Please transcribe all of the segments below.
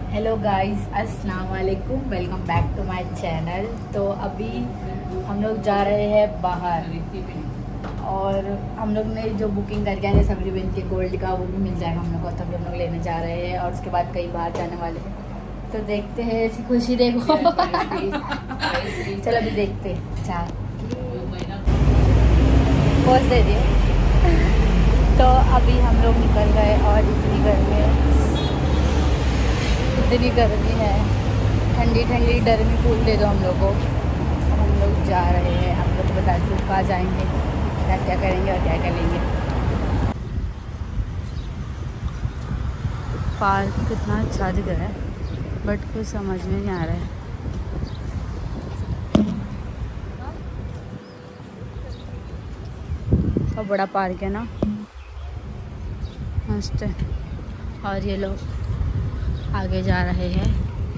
Hello guys, अस्सलाम वालेकुम। Welcome back to my channel. तो अभी हम लोग जा रहे हैं बाहर और हम लोग ने जो बुकिंग करके आए सबरी बहन के गोल्ड का वो भी मिल जाएगा हम लोग को, तभी हम लोग लेने जा रहे हैं और उसके बाद कहीं बाहर जाने वाले हैं। तो देखते हैं, ऐसी खुशी देखो। चलो अभी देखते हैं। पोस्ट दे दिए। तो अभी हम लोग निकल गए और इतनी गर्मी है, ठंडी ठंडी डरमी फूल दे दो हम लोग को। हम लोग जा रहे हैं, हम लोग बताते हैं कहाँ जाएंगे, क्या क्या करेंगे और क्या करेंगे। पार्क कितना अच्छा दिख रहा है बट कुछ समझ में नहीं आ रहा है। और बड़ा पार्क है ना, मस्त है। और ये लोग आगे जा रहे हैं।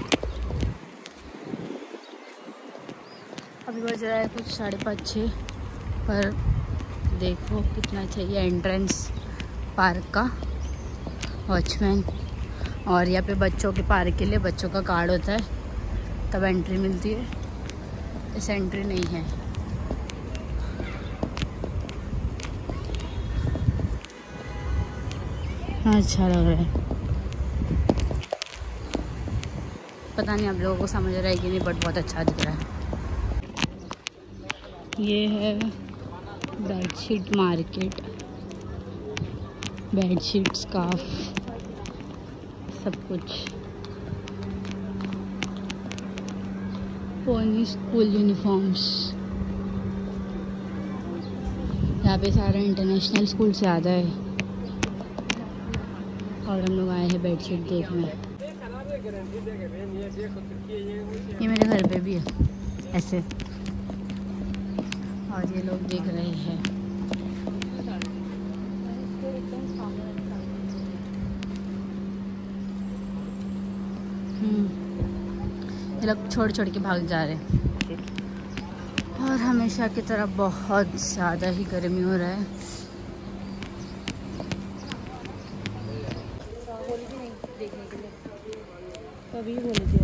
अभी बज रहा है कुछ 5:30, पर देखो कितना चाहिए एंट्रेंस पार्क का, वॉचमैन। और यहाँ पे बच्चों के पार्क के लिए बच्चों का कार्ड होता है तब एंट्री मिलती है, इस एंट्री नहीं है। हाँ, अच्छा लग रहा है। पता नहीं आप लोगों को समझ रहा है कि नहीं, बट बहुत अच्छा दिख रहा है। ये है बेडशीट मार्केट, बेडशीट, स्कार्फ, सब कुछ। पोनी स्कूल यूनिफॉर्म्स, यहाँ पे सारे इंटरनेशनल स्कूल से आता है। और हम लोग आए हैं बेडशीट देखने। ये मेरे घर पे भी है ऐसे। और ये लोग देख रहे हैं। ये लोग छोड़ छोड़ के भाग जा रहे हैं। और हमेशा की तरह बहुत ज़्यादा ही गर्मी हो रहा है। कभी बोल दियो।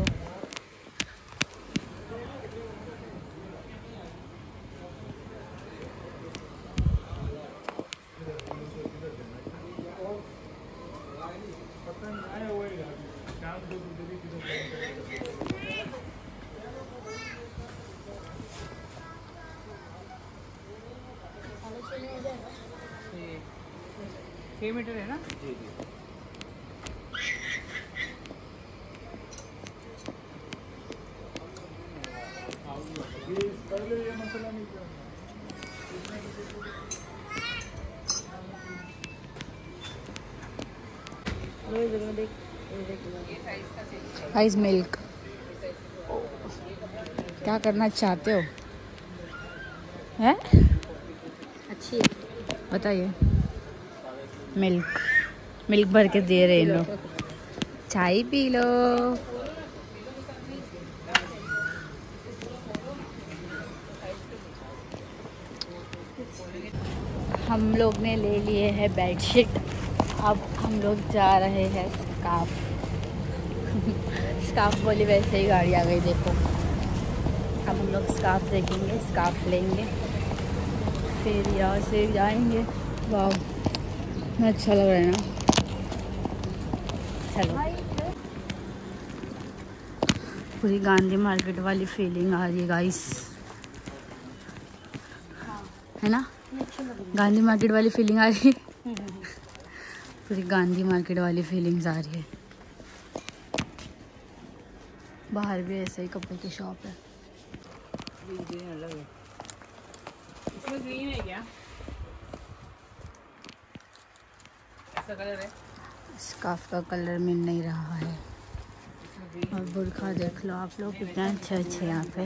छः मीटर है ना? जी जी। ये मसला नहीं करना। आइस मिल्क क्या करना चाहते हो? हैं? अच्छी है, बताइए। मिल्क भर के दे रहे हैं लोग। चाय पी लो। हम लोग ने ले लिए हैं बेडशीट। अब हम लोग जा रहे हैं स्कार्फ। स्कार्फ बोली वैसे ही गाड़ी आ गई, देखो। अब हम लोग स्कार्फ देखेंगे, स्कार्फ लेंगे, फिर यहाँ से जाएंगे। वाह, अच्छा लग रहा है ना। चलो, पूरी गांधी मार्केट वाली फीलिंग आ रही है गाइस, है ना? गांधी मार्केट वाली फीलिंग आ रही है। पूरी गांधी मार्केट वाली फीलिंग्स आ रही है। बाहर भी ऐसे ही कपड़े की शॉप है। अलग है। इसमें ग्रीन है क्या? ऐसा कलर है? स्कार्फ का कलर मिल नहीं रहा है। और बुर्खा देख लो आप लोग, कितने अच्छे अच्छे यहाँ पे।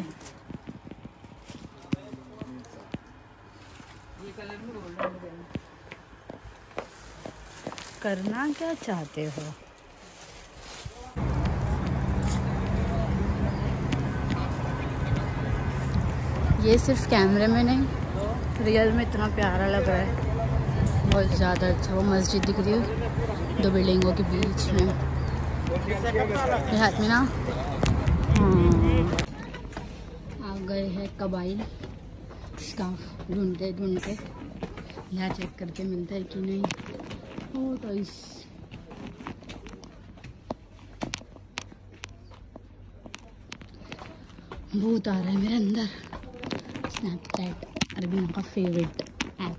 ये कलर में गोल्डन करना क्या चाहते हो? ये सिर्फ कैमरे में नहीं, रियल में इतना प्यारा लग रहा है, बहुत ज़्यादा अच्छा। वो मस्जिद दिख रही है दो बिल्डिंगों के बीच में। ये हाथ में ना आ गए हैं कबाइल स्कार्फ ढूंढते ढूंढते। यहाँ चेक करके मिलता है कि नहीं। ओ तो इस भूत आ रहा है मेरे अंदर। स्नैपचैट अरबीन का फेवरेट ऐप।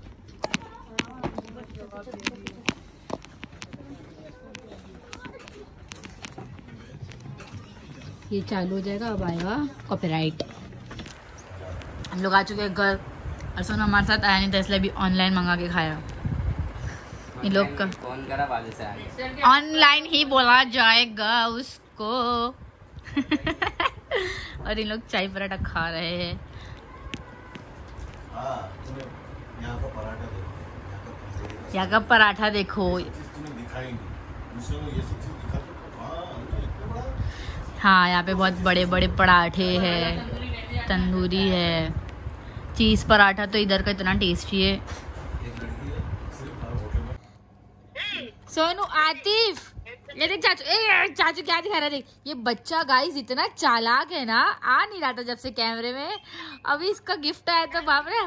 ये चालू हो जाएगा, अब आएगा कॉपीराइट। हम लोग आ चुके हैं घर और सोनू हमारे साथ आया नहीं था, इसलिए अभी ऑनलाइन मंगा के खाया। इन लोग का फोन करा बाजू से आगे ऑनलाइन ही बोला जाएगा उसको। और इन लोग चाय पराठा खा रहे हैं। यहाँ का पराठा देखो। हाँ यहाँ पे बहुत बड़े बड़े पराठे हैं, तंदूरी है, चीज़ पराठा तो इधर का इतना टेस्टी है। सोनू आतिफ ये देख चाचू, चाचू क्या दिखा रहा है देख। ये बच्चा गाइस इतना चालाक है ना, आ नहीं रहा था जब से कैमरे में, अभी इसका गिफ्ट आया तो बाप रे।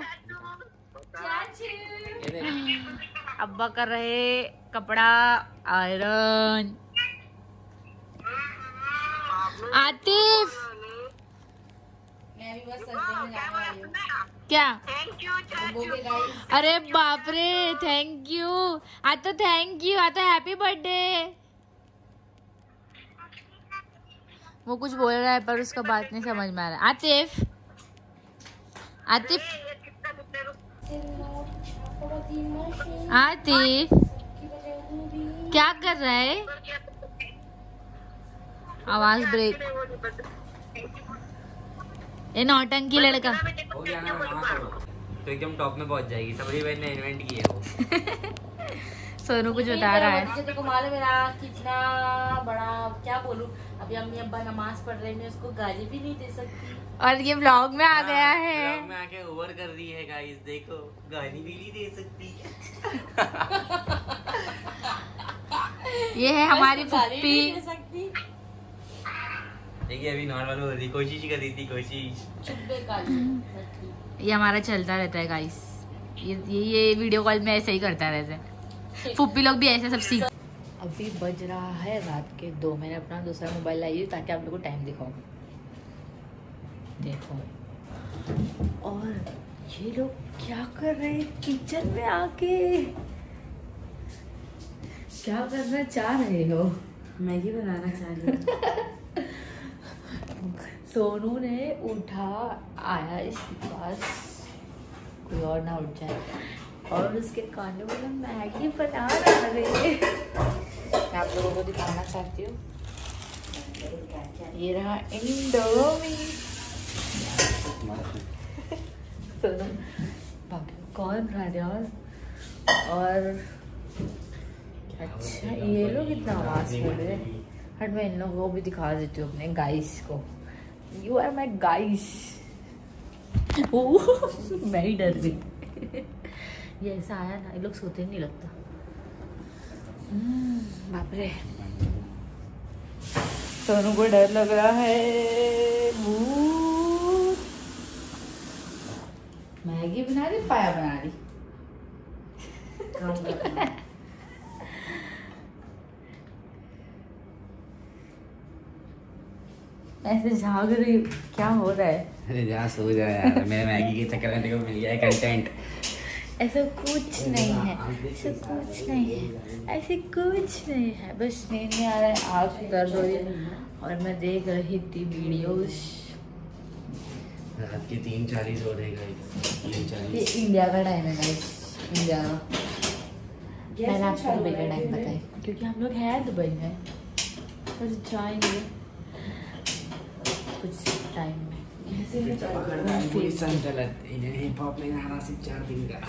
अब्बा कर रहे कपड़ा आयरन। आतिफ मैं भी बस सस्ते में जाने वाली हूँ। क्या? अरे बाप रे थैंक यू। आज तो थैंक यू, आज तो हैप्पी बर्थडे। वो कुछ बोल रहा है पर उसका बात नहीं समझ में आ रहा। आतिफ आतिफ आतिफ क्या कर रहा है? आवाज ब्रेक। ये नौटंकी लड़का हो गया ना, तो एकदम टॉप में पहुंच जाएगी। सबरी भाई ने इन्वेंट किया वो। सोनू कुछ बता रहा है। देखो मालूम मेरा कितना बड़ा, क्या बोलूं, अभी अम्मी अब्बा नमाज पढ़ रहे हैं, मैं उसको गाली भी नहीं दे सकती। और ये व्लॉग में आ गया है। व्लॉग में आके ओवर कर दी है गाइस, देखो गाली भी नहीं दे सकती। ये है हमारी गाली फुप्पी। नहीं दे सकती। देखिए अभी नॉर्मल हो रही, कोशिश कर रही थी, कोशिश। चुप बेकार। ये हमारा चलता रहता है गाइस। ये वीडियो कॉल में ऐसे ही करता रहता है। फुप्पी लोग भी ऐसे सब सीख। अभी बज रहा है रात के 2। मैंने अपना दूसरा मोबाइल लाई ताकि आप लोगों को टाइम दिखाऊं। देखो और ये लोग क्या कर रहे हैं किचन में आके? क्या करना चाह रहे हो? मैगी बनाना चाह रही हूँ। सोनू ने उठा आया इसके पास, कोई और ना उठ जाए, और उसके कान में बोला मैगी बना रहा है। मैं आप लोगों को दिखाना चाहती हूँ। ये रहा इंडोमी। सोनू बाकी कौन रहा यार? और अच्छा ये लोग इतना आवाज कर रहे हैं। हट मैं इन लोगों को भी दिखा देती हूँ, अपने गाइस को। You are my guys. मैं ही डर गई। ये ऐसा आया ना, ये लोग सोते नहीं लगता। बाप रे सोनू को डर लग रहा है। भूत। मैगी बना रही, पाया बना रही। ऐसे झाग रही, क्या हो रहा है? अरे जा सो जा यार, मेरे मैगी के चक्कर में देखो मिल गया है कंटेंट। ऐसा कुछ नहीं है, ऐसा कुछ नहीं है, ऐसे कुछ नहीं है। बस नींद नहीं आ रहा है, आँख दर्द हो रही है और मैं देख रही थी वीडियोस। रात के 3:40 हो रहे गाइस। ये 3:40 इंडिया का टाइम है गाइस, इंडिया का। मैंने आपको दुबई का टाइम बताया क्योंकि हम लोग हैं दुबई में, तो जाएंगे कुछ टाइम में। हिप हॉप में गाना सिर्फ 4 दिन का।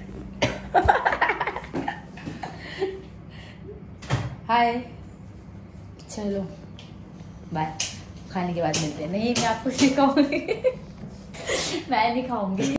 हाय चलो बाय, खाने के बाद मिलते हैं। नहीं मैं आपको सिखाऊंगी। मैं नहीं खाऊंगी।